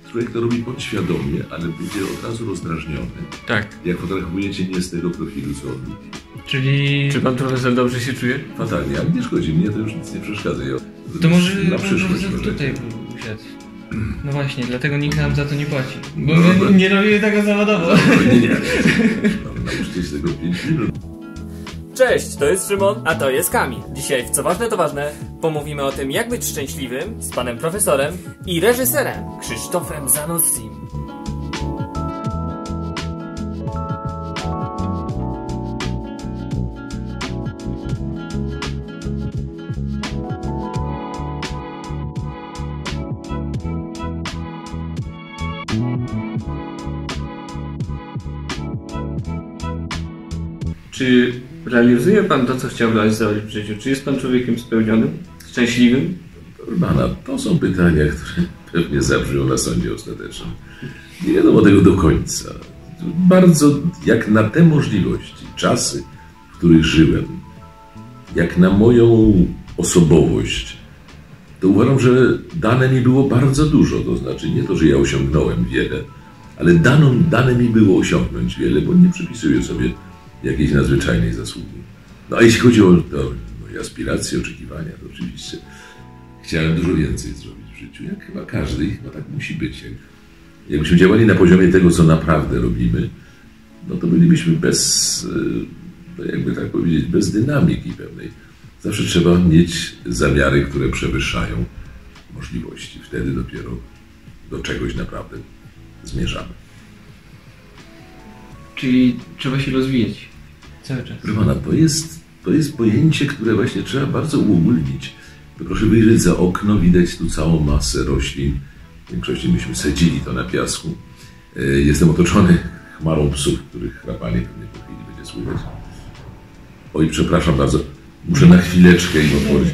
człowiek to robi podświadomie, ale będzie od razu rozdrażniony. Tak. Jak fotografujecie nie z tego profilu, co on lubi. Czyli... Czy pan profesor dobrze się czuje? Fatalnie, ale nie szkodzi, mnie to już nic nie przeszkadza. To może na przyszłość tutaj usiadł. No właśnie, dlatego nikt nam za to nie płaci. Bo my nie robimy tego zawodowo. Nie. Nauczcie się tego 5 minut. Cześć, to jest Szymon, a to jest Kamil. Dzisiaj w Co Ważne to Ważne pomówimy o tym, jak być szczęśliwym z panem profesorem i reżyserem Krzysztofem Zanussim. Czy realizuje pan to, co chciał realizować w życiu? Czy jest pan człowiekiem spełnionym, szczęśliwym? Pana, to są pytania, które pewnie zabrzmią na sądzie ostatecznym. Nie wiadomo tego do końca. Bardzo, jak na te możliwości, czasy, w których żyłem, jak na moją osobowość, to uważam, że dane mi było bardzo dużo. To znaczy nie to, że ja osiągnąłem wiele, ale dane mi było osiągnąć wiele, bo nie przypisuję sobie jakiejś nadzwyczajnej zasługi. No a jeśli chodzi o moje aspiracje, oczekiwania, to oczywiście chciałem dużo więcej zrobić w życiu, jak chyba każdy i chyba tak musi być. Jakbyśmy działali na poziomie tego, co naprawdę robimy, no to bylibyśmy jakby tak powiedzieć, bez dynamiki pewnej. Zawsze trzeba mieć zamiary, które przewyższają możliwości. Wtedy dopiero do czegoś naprawdę zmierzamy. Czyli trzeba się rozwijać cały czas. Proszę pana, to jest pojęcie, które właśnie trzeba bardzo uogólnić. Proszę wyjrzeć za okno, widać tu całą masę roślin. W większości myśmy sadzili to na piasku. Jestem otoczony chmarą psów, których chrapanie pewnie po chwili będzie słychać. Oj, przepraszam bardzo, muszę na chwileczkę im otworzyć.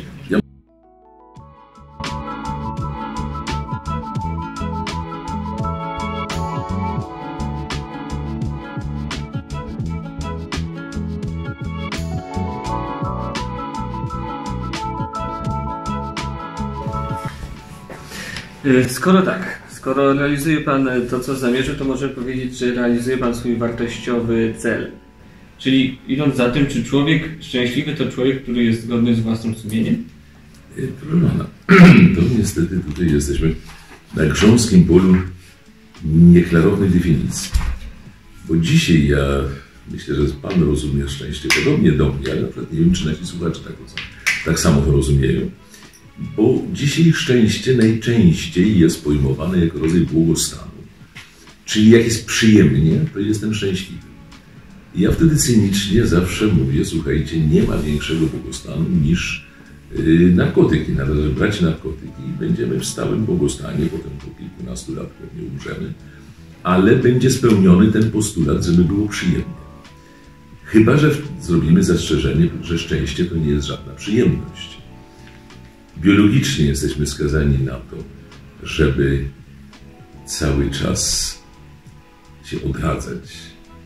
Skoro realizuje pan to, co zamierzył, to może powiedzieć, że realizuje pan swój wartościowy cel. Czyli idąc za tym, czy człowiek szczęśliwy to człowiek, który jest zgodny z własnym sumieniem? Proszę pana, to niestety tutaj jesteśmy na grząskim polu nieklarownej definicji. Bo dzisiaj ja myślę, że pan rozumie szczęście podobnie do mnie, ale na przykład nie wiem, czy nasi słuchacze tak samo to rozumieją. Bo dzisiaj szczęście najczęściej jest pojmowane jako rodzaj błogostanu. Czyli jak jest przyjemnie, to jestem szczęśliwy. I ja wtedy cynicznie zawsze mówię, słuchajcie, nie ma większego błogostanu niż narkotyki. Należy brać narkotyki i będziemy w stałym błogostanie, potem po kilkunastu lat pewnie umrzemy, ale będzie spełniony ten postulat, żeby było przyjemnie. Chyba że zrobimy zastrzeżenie, że szczęście to nie jest żadna przyjemność. Biologicznie jesteśmy skazani na to, żeby cały czas się odradzać.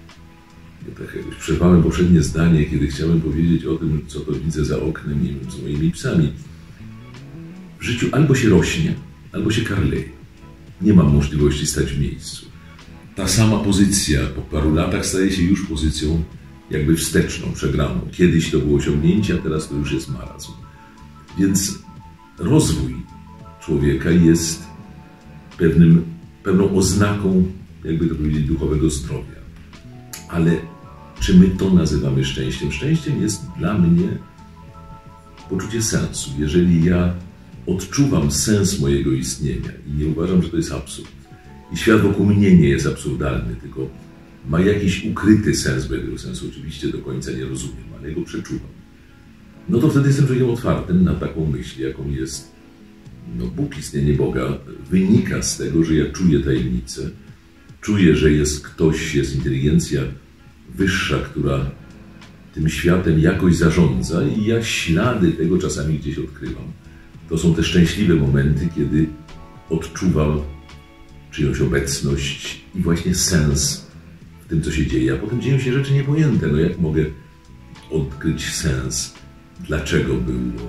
Ja tak jakoś przerwałem poprzednie zdanie, kiedy chciałem powiedzieć o tym, co to widzę za oknem i z moimi psami. W życiu albo się rośnie, albo się karleje. Nie mam możliwości stać w miejscu. Ta sama pozycja po paru latach staje się już pozycją jakby wsteczną, przegraną. Kiedyś to było osiągnięcie, a teraz to już jest marazm. Więc rozwój człowieka jest pewną oznaką, jakby to powiedzieć, duchowego zdrowia. Ale czy my to nazywamy szczęściem? Szczęściem jest dla mnie poczucie sensu. Jeżeli ja odczuwam sens mojego istnienia i nie uważam, że to jest absurd, i świat wokół mnie nie jest absurdalny, tylko ma jakiś ukryty sens, bo ja tego sensu oczywiście do końca nie rozumiem, ale go przeczuwam, no to wtedy jestem człowiekiem otwartym na taką myśl, jaką jest Bóg, istnienie Boga. Wynika z tego, że ja czuję tajemnicę, czuję, że jest ktoś, jest inteligencja wyższa, która tym światem jakoś zarządza i ja ślady tego czasami gdzieś odkrywam. To są te szczęśliwe momenty, kiedy odczuwam czyjąś obecność i właśnie sens w tym, co się dzieje. A potem dzieją się rzeczy niepojęte. No jak mogę odkryć sens? Dlaczego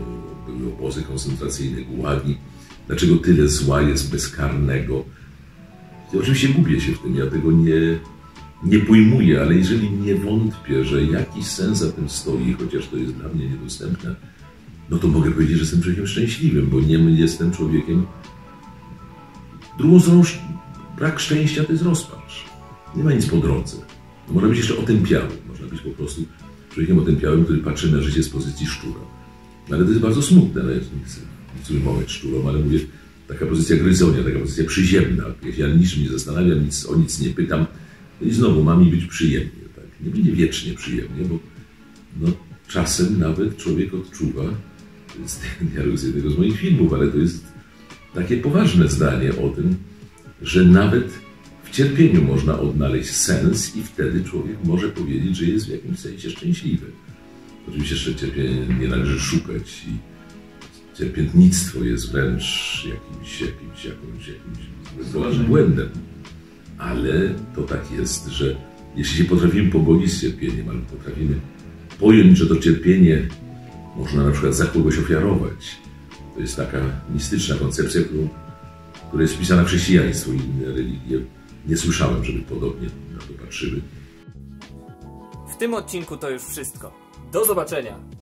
były obozy koncentracyjne, gułagi? Dlaczego tyle zła jest bezkarnego? Ja oczywiście gubię się w tym, ja tego nie pojmuję, ale jeżeli nie wątpię, że jakiś sens za tym stoi, chociaż to jest dla mnie niedostępne, no to mogę powiedzieć, że jestem człowiekiem szczęśliwym, bo nie jestem człowiekiem... Drugą stroną brak szczęścia to jest rozpacz. Nie ma nic po drodze. No, można być jeszcze otępiałym, można być po prostu człowiekiem otępiałym, który patrzy na życie z pozycji szczura. Ale to jest bardzo smutne, no, ja nie chcę ujmować szczurom, ale mówię, taka pozycja gryzonia, taka pozycja przyziemna. Ja niczym nie zastanawiam, o nic nie pytam. No i znowu ma mi być przyjemnie. Tak? Nie będzie wiecznie przyjemnie, bo no, czasem nawet człowiek odczuwa, to jest dialog z jednego z moich filmów, ale to jest takie poważne zdanie o tym, że nawet w cierpieniu można odnaleźć sens i wtedy człowiek może powiedzieć, że jest w jakimś sensie szczęśliwy. Oczywiście jeszcze cierpienia nie należy szukać i cierpiętnictwo jest wręcz jakimś błędem. Ale to tak jest, że jeśli się potrafimy pogodzić z cierpieniem, albo potrafimy pojąć, że to cierpienie można na przykład za kogoś ofiarować, to jest taka mistyczna koncepcja, która jest wpisana w chrześcijaństwo i inne religie. Nie słyszałem, żeby podobnie na to patrzyły. W tym odcinku to już wszystko. Do zobaczenia!